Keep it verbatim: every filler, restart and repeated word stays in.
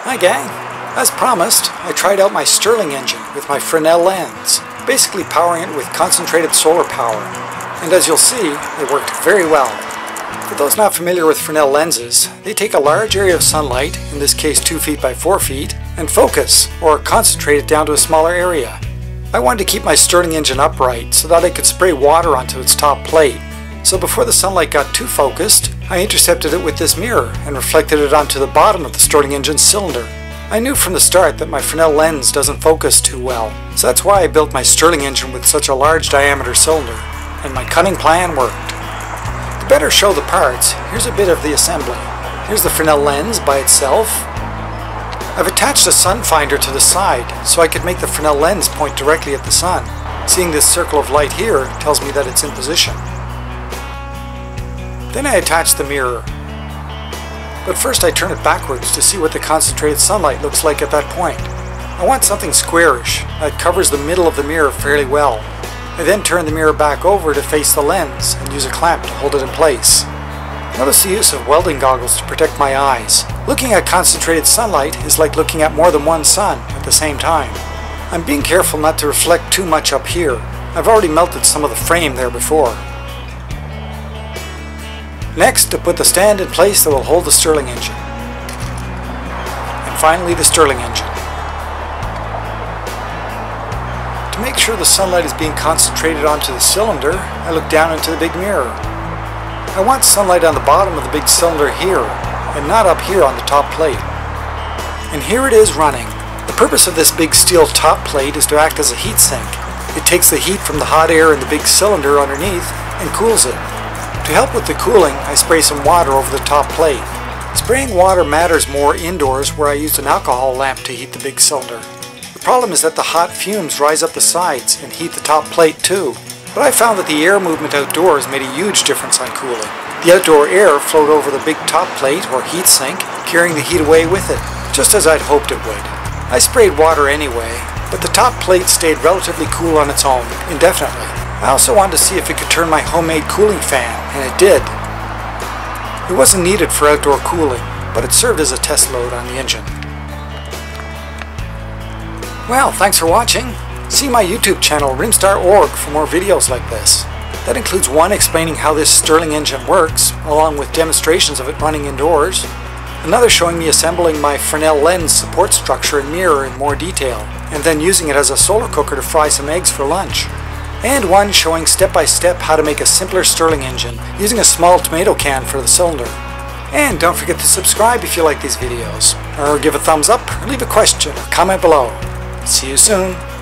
Hi gang! As promised, I tried out my Stirling engine with my Fresnel lens, basically powering it with concentrated solar power. And as you'll see, it worked very well. For those not familiar with Fresnel lenses, they take a large area of sunlight, in this case two feet by four feet, and focus, or concentrate it down to a smaller area. I wanted to keep my Stirling engine upright so that I could spray water onto its top plate. So before the sunlight got too focused, I intercepted it with this mirror and reflected it onto the bottom of the Stirling engine cylinder. I knew from the start that my Fresnel lens doesn't focus too well, so that's why I built my Stirling engine with such a large diameter cylinder, and my cunning plan worked. To better show the parts, here's a bit of the assembly. Here's the Fresnel lens by itself. I've attached a sun finder to the side so I could make the Fresnel lens point directly at the sun. Seeing this circle of light here tells me that it's in position. Then I attach the mirror. But first I turn it backwards to see what the concentrated sunlight looks like at that point. I want something squarish that covers the middle of the mirror fairly well. I then turn the mirror back over to face the lens and use a clamp to hold it in place. Notice the use of welding goggles to protect my eyes. Looking at concentrated sunlight is like looking at more than one sun at the same time. I'm being careful not to reflect too much up here. I've already melted some of the frame there before. Next, to put the stand in place that will hold the Stirling engine. And finally, the Stirling engine. To make sure the sunlight is being concentrated onto the cylinder, I look down into the big mirror. I want sunlight on the bottom of the big cylinder here, and not up here on the top plate. And here it is running. The purpose of this big steel top plate is to act as a heat sink. It takes the heat from the hot air in the big cylinder underneath and cools it. To help with the cooling, I spray some water over the top plate. Spraying water matters more indoors where I used an alcohol lamp to heat the big cylinder. The problem is that the hot fumes rise up the sides and heat the top plate too. But I found that the air movement outdoors made a huge difference on cooling. The outdoor air flowed over the big top plate or heat sink, carrying the heat away with it, just as I'd hoped it would. I sprayed water anyway, but the top plate stayed relatively cool on its own, indefinitely. I also wanted to see if it could turn my homemade cooling fan, and it did. It wasn't needed for outdoor cooling, but it served as a test load on the engine. Well, thanks for watching. See my YouTube channel, rimstar dot org, for more videos like this. That includes one explaining how this Stirling engine works, along with demonstrations of it running indoors. Another showing me assembling my Fresnel lens support structure and mirror in more detail, and then using it as a solar cooker to fry some eggs for lunch. And one showing step-by-step how to make a simpler Stirling engine using a small tomato can for the cylinder. And don't forget to subscribe if you like these videos, or give a thumbs up, or leave a question or comment below. See you soon!